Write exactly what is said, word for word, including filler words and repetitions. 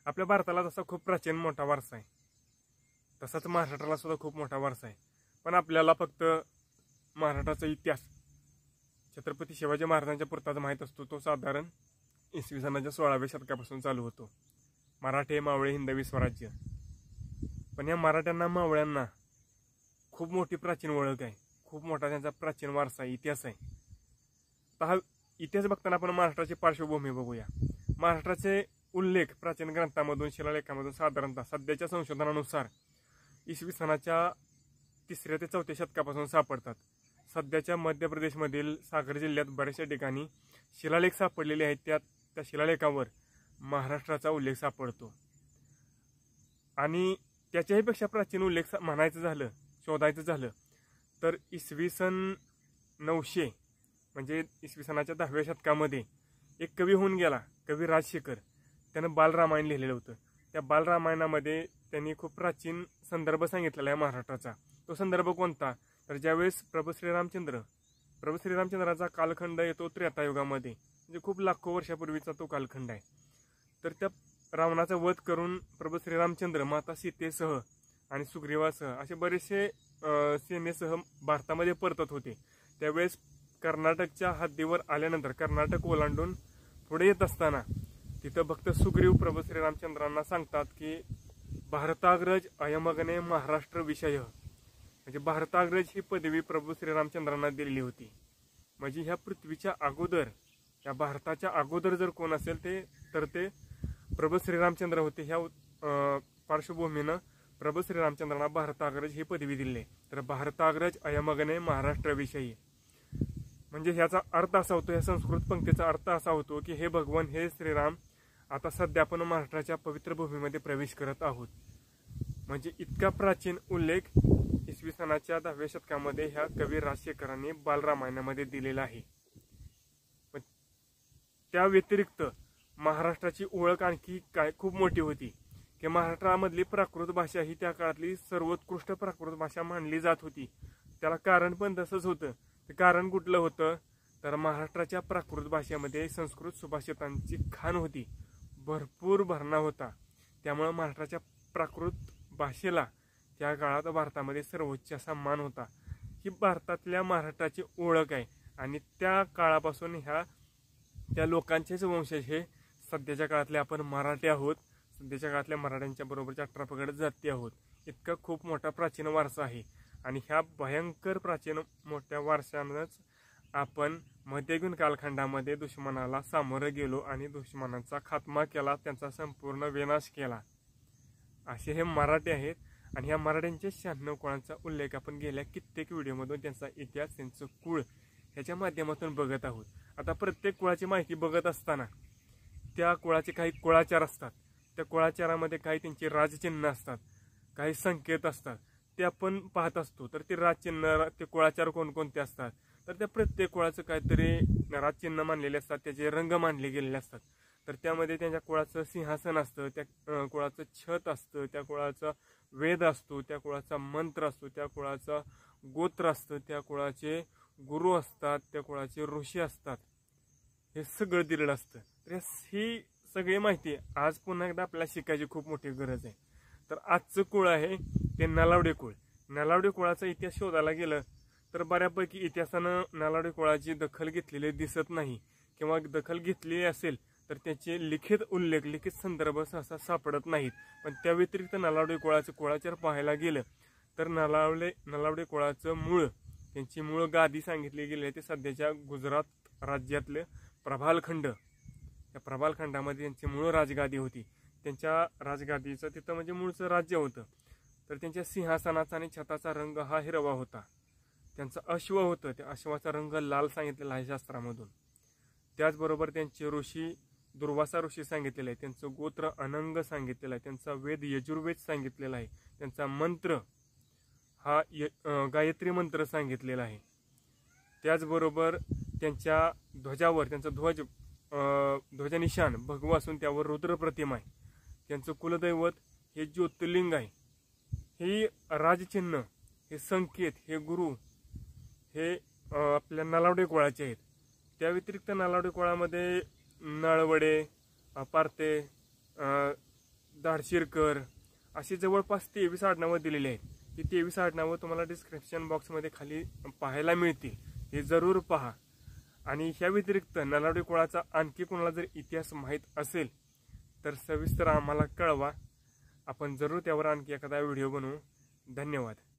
आपल्या भारताला जसा खूप प्राचीन मोठा वारसा आहे तसाच महाराष्ट्राला सुद्धा खूप मोठा वारसा आहे. पण आपल्याला फक्त महाराष्ट्राचा इतिहास छत्रपती शिवाजी महाराजांच्या पुरताच माहीत असतो. तो साधारण इसवी सनाच्या सोळाव्या शतकापासून चालू होतो. मराठे मावळे हिंदवी स्वराज्य. पण या मराठ्यांना मावळ्यांना खूप मोठी प्राचीन ओळख आहे, खूप मोठा त्यांचा प्राचीन वारसा आहे, इतिहास आहे. तर हा इतिहास बघताना आपण महाराष्ट्राची पार्श्वभूमी बघूया. महाराष्ट्राचे उल्लेख प्राचीन ग्रंथामधून शिलालेखामधून साधारणतः सध्याच्या संशोधनानुसार इसवी सनाच्या तिसऱ्या ते चौथ्या शतकापासून सापडतात. सध्याच्या मध्य प्रदेशमधील सागर जिल्ह्यात बऱ्याचशा ठिकाणी शिलालेख सापडलेले आहेत. त्यात त्या शिलालेखावर महाराष्ट्राचा उल्लेख सापडतो. आणि त्याच्याही पेक्षा प्राचीन उल्लेख म्हणायचं झालं, शोधायचं झालं तर इसवी सन नऊशे म्हणजे इसवी सनाच्या दहाव्या शतकामध्ये एक कवी होऊन गेला, कवी राजशेखर. त्यानं बालरामायण लिहिलेलं होतं. त्या बालरामायणामध्ये त्यांनी खूप प्राचीन संदर्भ सांगितलेला आहे महाराष्ट्राचा. तो संदर्भ कोणता? तर ज्यावेळेस प्रभू श्रीरामचंद्र प्रभू श्रीरामचंद्राचा कालखंड येतो त्रेतायुगामध्ये, म्हणजे खूप लाखो वर्षापूर्वीचा तो कालखंड आहे. तर त्या रावणाचा वध करून प्रभू श्रीरामचंद्र माता सीतेसह आणि सुग्रीवासह असे बरेचसे सेनेसह भारतामध्ये परतत होते. त्यावेळेस कर्नाटकच्या हद्दीवर आल्यानंतर कर्नाटक ओलांडून पुढे येत असताना तिथं भक्त सुग्रीव प्रभू श्रीरामचंद्रांना सांगतात की भारताग्रज अयमगने महाराष्ट्र विषय, म्हणजे भारताग्रज ही पदवी प्रभू श्रीरामचंद्रांना दिलेली होती. म्हणजे ह्या पृथ्वीच्या अगोदर, या भारताच्या अगोदर जर कोण असेल ते तर ते प्रभू श्रीरामचंद्र होते. ह्या पार्श्वभूमीनं प्रभू श्रीरामचंद्रांना भारताग्रज ही पदवी दिली. तर भारताग्रज अयमगने महाराष्ट्र विषयी म्हणजे ह्याचा अर्थ असा होतो, या संस्कृत पंक्तीचा अर्थ असा होतो की हे भगवान, हे श्रीराम, आता सध्या आपण महाराष्ट्राच्या पवित्र भूमीमध्ये प्रवेश करत आहोत. म्हणजे इतका प्राचीन उल्लेख इसवी सनाच्या दहाव्या शतकामध्ये ह्या कवी राजशेखरांनी बालरामायणामध्ये दिलेला आहे. त्या व्यतिरिक्त महाराष्ट्राची ओळख आणखी काय खूप मोठी होती की महाराष्ट्रामधली प्राकृत भाषा ही त्या काळातली सर्वोत्कृष्ट प्राकृत भाषा मानली जात होती. त्याला कारण पण तसंच होतं. ते कारण कुठलं होतं तर महाराष्ट्राच्या प्राकृत भाषेमध्ये संस्कृत सुभाषितांची खाण होती, भरपूर भरणा होता. त्यामुळं महाराष्ट्राच्या प्राकृत भाषेला त्या काळात भारतामध्ये सर्वोच्च असा मान होता. ही भारतातल्या महाराष्ट्राची ओळख आहे. आणि त्या काळापासून ह्या त्या लोकांचेच वंशज हे सध्याच्या काळातले आपण मराठी आहोत. सध्याच्या काळातल्या मराठ्यांच्या बरोबरच्या अठरा पगड जाती आहोत. इतका खूप मोठा प्राचीन वारसा आहे. आणि ह्या भयंकर प्राचीन मोठ्या वारशानंच आपण मध्ययुगीन कालखंडामध्ये दुश्मनाला सामोरं गेलो आणि दुश्मनाचा खात्मा केला, त्यांचा संपूर्ण विनाश केला. असे हे मराठी आहेत. आणि ह्या मराठ्यांच्या शहाण्णव कुळांचा उल्लेख आपण गेल्या कित्येक व्हिडिओमधून त्यांचा इतिहास, त्यांचं कुळ ह्याच्या माध्यमातून बघत आहोत. आता प्रत्येक कुळाची माहिती बघत असताना त्या कुळाचे काही कुळाचार असतात. त्या कुळाचारामध्ये काही त्यांची राजचिन्ह असतात, काही संकेत असतात, ते आपण पाहत असतो. तर ते राजचिन्ह, ते कुळाचार कोणकोणते असतात तर त्या प्रत्येक कुळाचं काहीतरी राजचिन्ह मानलेले असतात, त्याचे रंग मानले गेलेले असतात. तर त्यामध्ये त्यांच्या कुळाचं सिंहासन असतं, त्या कुळाचं छत असतं, त्या कुळाचा वेद असतो, त्या कुळाचा मंत्र असतो, त्या कुळाचा गोत्र असतं, त्या कुळाचे गुरु असतात, त्या कुळाचे ऋषी असतात. हे सगळं दिलेलं असतं. तर ही सगळी माहिती आज पुन्हा एकदा आपल्याला शिकायची खूप मोठी गरज आहे. तर आजचं कुळ आहे ते नलावडे कुळ. नलावडे कुळाचा इतिहास शोधायला गेलं तर बऱ्यापैकी इतिहासानं नलावडे कुळाची दखल घेतलेली दिसत नाही, किंवा दखल घेतलेली असेल तर त्याचे लिखित उल्लेख, लिखित संदर्भ सहसा सापडत नाहीत. पण त्या व्यतिरिक्त नलावडे कुळाचं कुळाचार पाहायला गेलं तर नलावडे नलावडे कुळाचं मूळ, त्यांची मूळ गादी सांगितली गेली आहे ते सध्याच्या गुजरात राज्यातले प्रभालखंड. त्या प्रभालखंडामध्ये त्यांची मूळ राजगादी होती. त्यांच्या राजगादीचं तिथं म्हणजे मूळचं राज्य होतं. तर त्यांच्या सिंहासनाचा आणि छताचा रंग हा हिरवा होता. त्यांचं अश्व होतं, त्या अश्वाचा रंग लाल सांगितलेला आहे शास्त्रामधून. त्याचबरोबर त्यांचे ऋषी दुर्वासा ऋषी सांगितलेलं आहे, त्यांचं गोत्र अनंग सांगितलेलं आहे, त्यांचा वेद यजुर्वेद सांगितलेला आहे, त्यांचा मंत्र हा य गायत्री मंत्र सांगितलेला आहे. त्याचबरोबर त्यांच्या ध्वजावर, त्यांचा ध्वज ध्वजनिशान भगवा असून त्यावर रुद्र प्रतिमा आहे. त्यांचं कुलदैवत हे ज्योतिर्लिंग आहे. हे राजचिन्ह, हे संकेत, हे गुरु हे आपल्या नलावडे कुळाचे आहेत. त्या व्यतिरिक्त नलावडे कुळामध्ये नळवडे, पारते, शिरकर अशी जवळपास तेवीस आडनावं दिलेली आहेत. ती तेवीस आडनावं तुम्हाला डिस्क्रिप्शन बॉक्समध्ये खाली पाहायला मिळतील, हे जरूर पहा. आणि ह्या व्यतिरिक्त नलावडे कुळाचा आणखी कोणाला जर इतिहास माहीत असेल तर सविस्तर आम्हाला कळवा. आपण जरूर त्यावर आणखी एखादा व्हिडिओ बनवू. धन्यवाद.